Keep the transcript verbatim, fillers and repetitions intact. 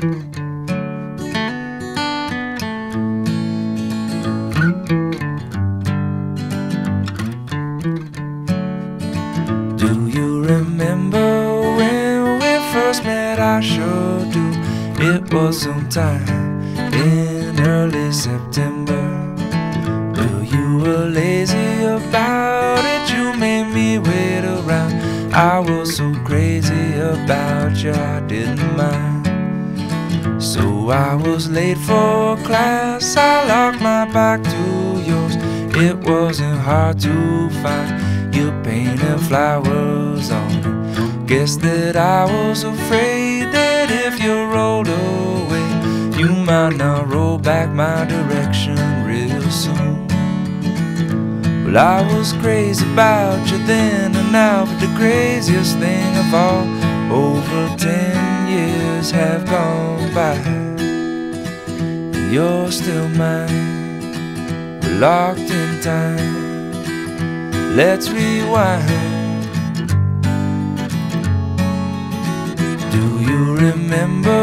Do you remember when we first met? I sure do. It was sometime in early September. Well, you were lazy about it, you made me wait around. I was so crazy about you, I didn't mind. So I was late for class, I locked my back to yours. It wasn't hard to find, you painted flowers on it. Guess that I was afraid that if you rolled away, you might not roll back my direction real soon. Well, I was crazy about you then and now, but the craziest thing of all, over ten years have gone by, and you're still mine. We're locked in time. Let's rewind. Do you remember